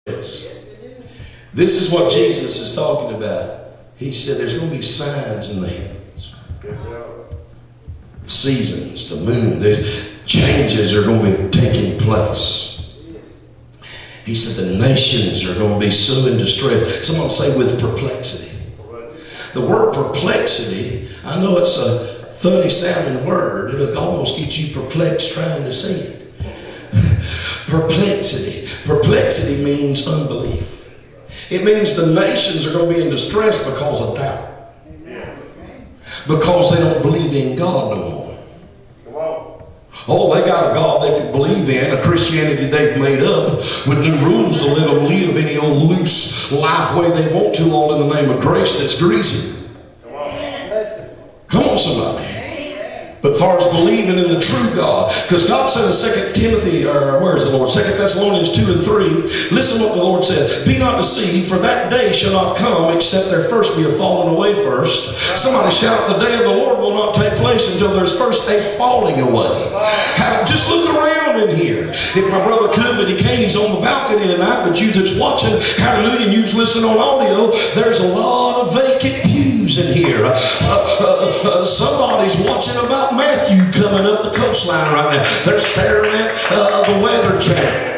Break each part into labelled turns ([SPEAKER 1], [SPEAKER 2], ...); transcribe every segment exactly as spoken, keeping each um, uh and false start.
[SPEAKER 1] This is what Jesus is talking about. He said there's going to be signs in the heavens. The seasons, the moon, there's changes are going to be taking place. He said the nations are going to be so in distress. Someone say with perplexity. The word perplexity, I know it's a funny sounding word. It'll almost get you perplexed trying to say it. Perplexity. Perplexity means unbelief. It means the nations are going to be in distress because of doubt. Because they don't believe in God no more. Oh, they got a God they can believe in, a Christianity they've made up with new rules to let them live any old loose life way they want to, all in the name of grace that's greasy. Come on, somebody. But far as believing in the true God, because God said in Second Timothy, or where is the Lord? Second Thessalonians two and three, listen what the Lord said. Be not deceived, for that day shall not come, except there first be a falling away first. Somebody shout, the day of the Lord will not take place until there's first a falling away. How, just look around in here. If my brother could, but he can't, he's on the balcony tonight, but you that's watching, hallelujah, and you's listening on audio, there's a lot of vacant pews in here. Uh, uh, uh, somebody's watching about Matthew coming up the coastline right now. They're staring at uh, the weather channel.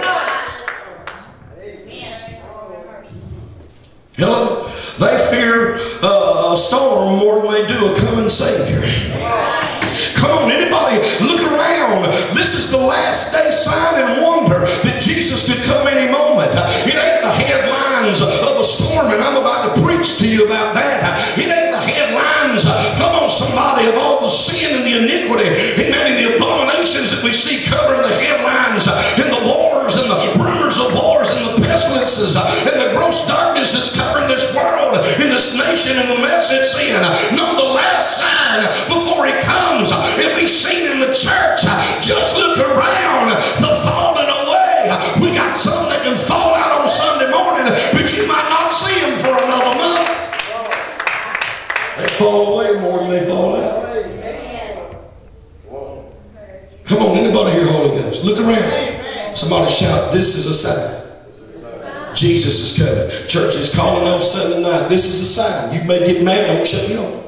[SPEAKER 1] Hello? They fear uh, a storm more than they do a coming Savior. Come on, anybody look around. This is the last day sign and wonder that Jesus could come any moment. It ain't the headlines of a storm, and I'm about to preach to you about that. It ain't the headlines, come on somebody, of all the sin and the iniquity, amen, and the abominations that we see covering the headlines, and the wars and the rumors of wars and the pestilences and the gross darkness that's covering this world and this nation and the mess it's in. No, the last sign before he comes, if he's seen in the church, just look around, the falling away. We got some that can fall out on Sunday morning, but you might not see them for another month. They fall away more than they fall out. Come on, anybody here, Holy Ghost? Look around. Somebody shout, this is a sign. Jesus is coming. Church is calling off Sunday night. This is a sign. You may get mad, don't shut me off.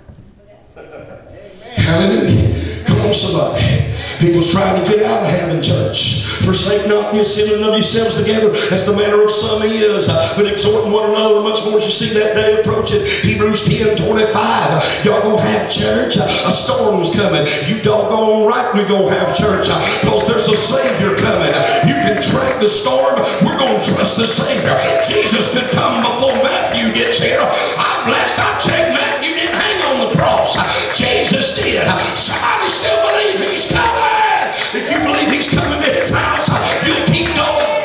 [SPEAKER 1] Hallelujah. Come on, somebody. People's trying to get out of having church. Forsake not the assembling of yourselves together, as the manner of some is, but exhorting one another, much more as you see that day approaching. Hebrews ten twenty-five. Y'all gonna have church? A storm's coming. You doggone right we're gonna have church, because there's a Savior coming. You can track the storm. We're gonna trust the Savior. Jesus could come before Matthew gets here. I'm blessed. I checked, Matthew didn't hang on the cross. Jesus did. Somebody still believe he's coming. If you believe he's coming to his house, you'll keep going.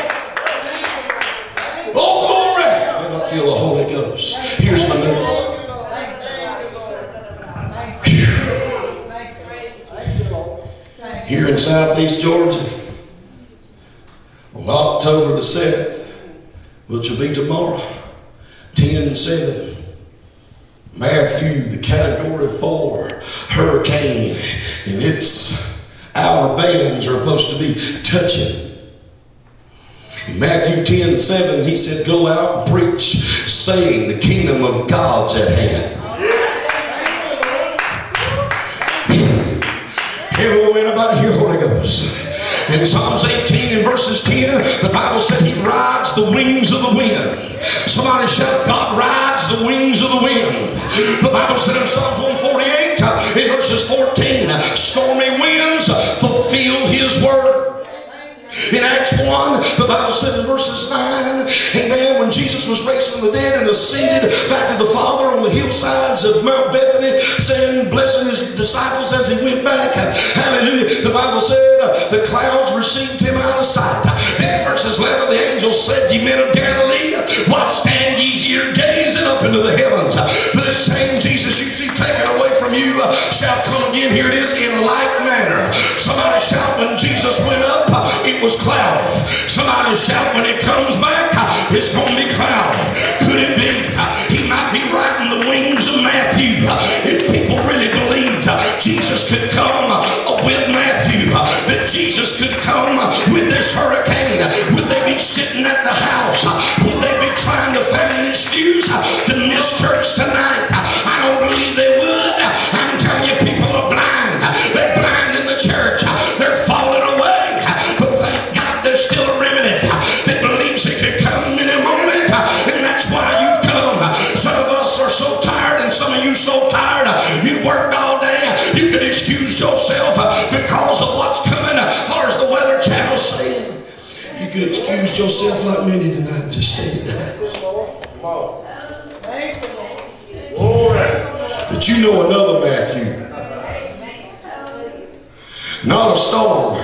[SPEAKER 1] Oh, glory. I don't feel the Holy Ghost. Here's my notes. Here in Southeast Georgia, on October the seventh, which will be tomorrow, ten seven, Matthew, the category four hurricane, and its outer bands are supposed to be touching. In Matthew ten seven, he said, go out and preach, saying the kingdom of God's at hand. Hello, anybody here, Holy Ghost? In Psalms eighteen and verses ten, the Bible said he rides the wings of the wind. Somebody shout, God rides the wings of the wind. The Bible said in Psalms one forty-eight, in verses fourteen, stormy winds fulfill his word. In Acts one, the Bible said in verses nine, amen, when Jesus was raised from the dead and ascended back to the Father on the hillsides of Mount Bethany, saying, blessing his disciples as he went back, hallelujah, the Bible said uh, the clouds received him out of sight. Then in verses eleven, the angel said, ye men of Galilee, why stand ye here gazing up into the heavens? This same Jesus you see taken away from you uh, shall come again. Here it is, in like manner. Somebody shout, when Jesus went up, uh, it was cloudy. Somebody shout, when it comes back, uh, it's going to be cloudy. Could it be uh, he might be riding the wings of Matthew? Uh, if people really believed uh, Jesus could come uh, with Matthew, uh, that Jesus could come uh, with this hurricane, uh, would they be sitting at the house house? Would they be trying to find an excuse to miss church tonight? I don't believe they would. I'm telling you, people are blind. They're blind in the church. They're falling away. But thank God there's still a remnant that believes it could come in a moment. And that's why you've come. Some of us are so tired, and some of you so tired. You worked all day. You could excuse yourself because of what's coming. As far as the Weather Channel saying, you could excuse yourself like many tonight and just stay down. But you know another Matthew. Not a storm.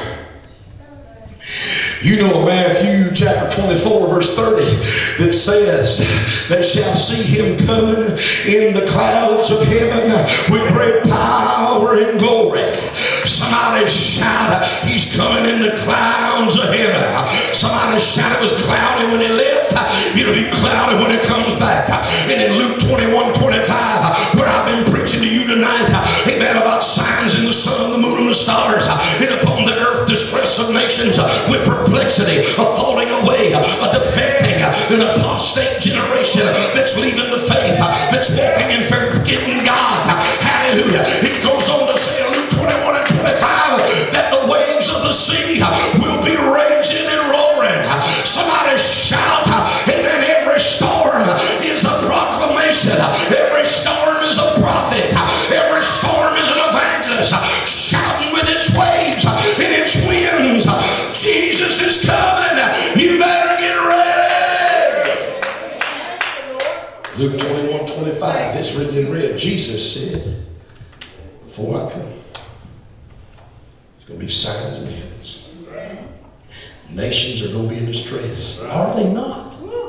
[SPEAKER 1] You know Matthew chapter twenty-four verse thirty that says, they shall see him coming in the clouds of heaven with great power and glory. Somebody shout, he's coming in the clouds of heaven. Somebody shout, it was cloudy when he left. It'll be cloudy when it comes back. And in Luke twenty-one twenty-five, where I've been preaching to you tonight, amen, about signs in the sun, the moon, and the stars, and upon the earth distress of nations with perplexity, a falling away, a defecting, an apostate generation that's leaving the faith, that's walking in forgetting God. Hallelujah. It goes on to say in Luke twenty-one and twenty-five that the waves of the sea will be raging and roaring. Somebody shout, amen. Every storm is a proclamation. Every storm is a prophet. Every storm is an evangelist shouting with its waves and its winds, Jesus is coming. You better get ready. Luke twenty-one twenty-five, it's written in red. Jesus said, before I come, there's going to be signs in the heavens. Nations are going to be in distress. Are they not?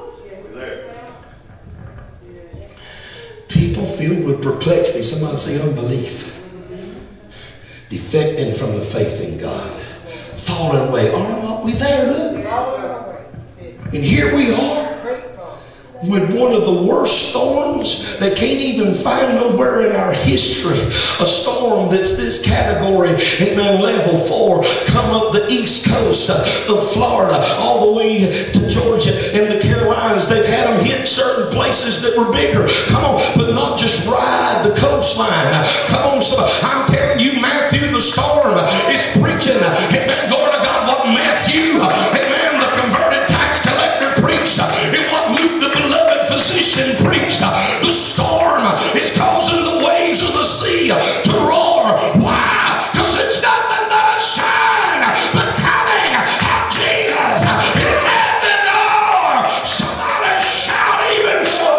[SPEAKER 1] People filled with perplexity. Somebody say unbelief. Defecting from the faith in God. Falling away. Aren't we there? Look. And here we are with one of the worst storms that can't even find nowhere in our history. A storm that's this category, amen, level four, come up the east coast of Florida all the way to Georgia and the Carolinas. They've had them hit certain places that were bigger. Come on, but not just ride the coastline. Come on, so I'm telling you, Matthew the storm is preaching, amen, glory to God, what Matthew, amen, the converted tax collector preached, and what Luke the beloved physician preached. The storm is causing the waves of the sea to roar. Why? Because it's nothing but a sign. The coming of Jesus is at the door. Somebody shout even so.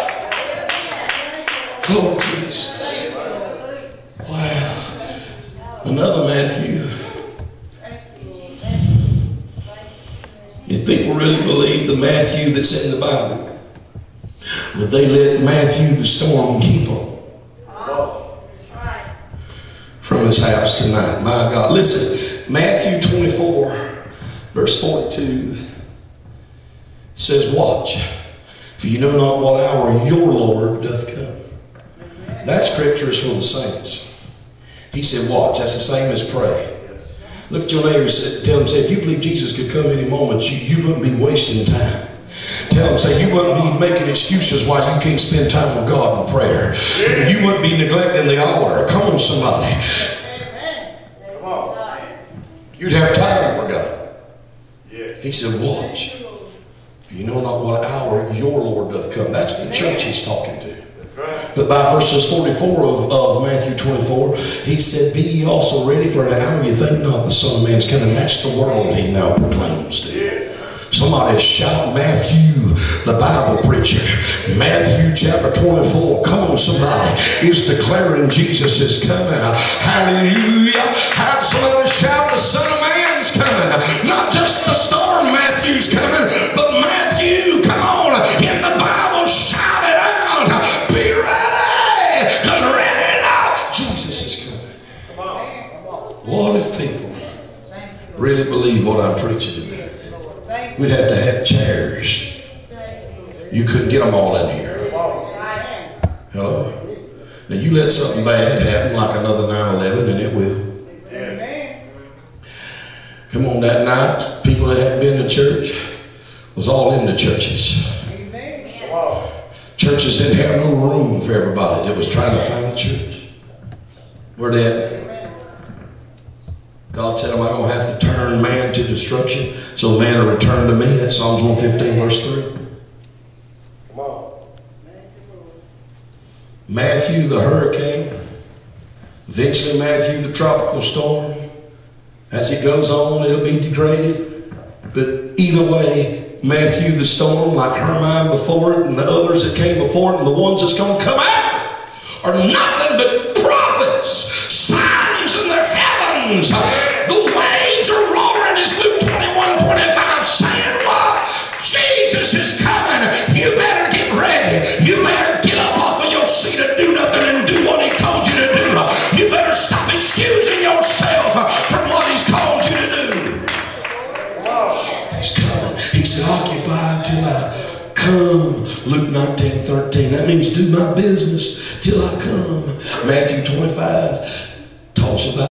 [SPEAKER 1] Oh, Jesus. Wow. Another Matthew. If people really believe the Matthew that's in the Bible, would they let Matthew the storm keep them from his house tonight? My God. Listen, Matthew twenty-four, verse forty-two says, watch, for you know not what hour your Lord doth come. That scripture is for the saints. He said, watch. That's the same as pray. Look at your neighbor and tell them, say, if you believe Jesus could come any moment, you, you wouldn't be wasting time. Tell them, say, you wouldn't be making excuses why you can't spend time with God in prayer. You wouldn't be neglecting the altar. Come on, somebody. Come on. You'd have time for God. He said, watch. You know not what hour your Lord doth come. That's the church he's talking to. But by verses forty-four of, of Matthew twenty-four, he said, be ye also ready, for an hour you think not the Son of Man's coming. That's the world he now proclaims to. Somebody shout Matthew, the Bible preacher. Matthew chapter twenty-four. Come on, somebody. Is declaring Jesus is coming. Hallelujah. Have somebody shout the Son of Man's coming. Not just the storm Matthew's coming, but Matthew, come on, in the Bible, shout it out. Be ready, because ready now, Jesus is coming. What if people really believe what I'm preaching today? We'd have to have chairs. You couldn't get them all in here. Hello? Now you let something bad happen like another nine eleven, and it will. Come on, that night, people that hadn't been to church was all in the churches. Churches didn't have no room for everybody that was trying to find a church. Where that? God said, am I going to have to turn man to destruction so man will return to me? That's Psalms one fifteen verse three. Come on. Matthew the hurricane. Eventually Matthew the tropical storm. As it goes on, it'll be degraded. But either way, Matthew the storm, like Hermine before it, and the others that came before it, and the ones that's going to come after, are nothing but prophets, signs in the heavens. The waves are roaring, as Luke twenty-one twenty-five saying, what? Jesus is coming. You better get ready. You better get up off of your seat and do nothing and do what he told you to do. You better stop excusing yourself from what he's called you to do. He's coming. He said, occupy till I come. Luke nineteen thirteen. That means do my business till I come. Matthew twenty-five talks about